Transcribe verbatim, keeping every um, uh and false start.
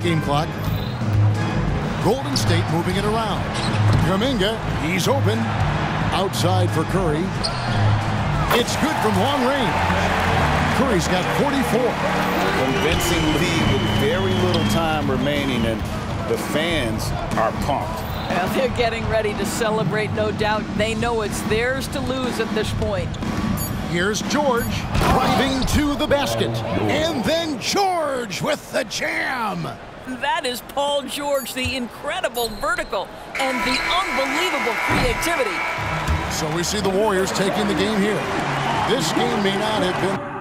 game clock. Golden State moving it around. Kuminga, he's open. Outside for Curry. It's good from long range. Curry's got forty-four. Convincing lead with very little time remaining, and the fans are pumped. Well, they're getting ready to celebrate, no doubt. They know it's theirs to lose at this point. Here's George driving to the basket. And then George with the jam. That is Paul George, the incredible vertical and the unbelievable creativity. So we see the Warriors taking the game here. This game may not have been...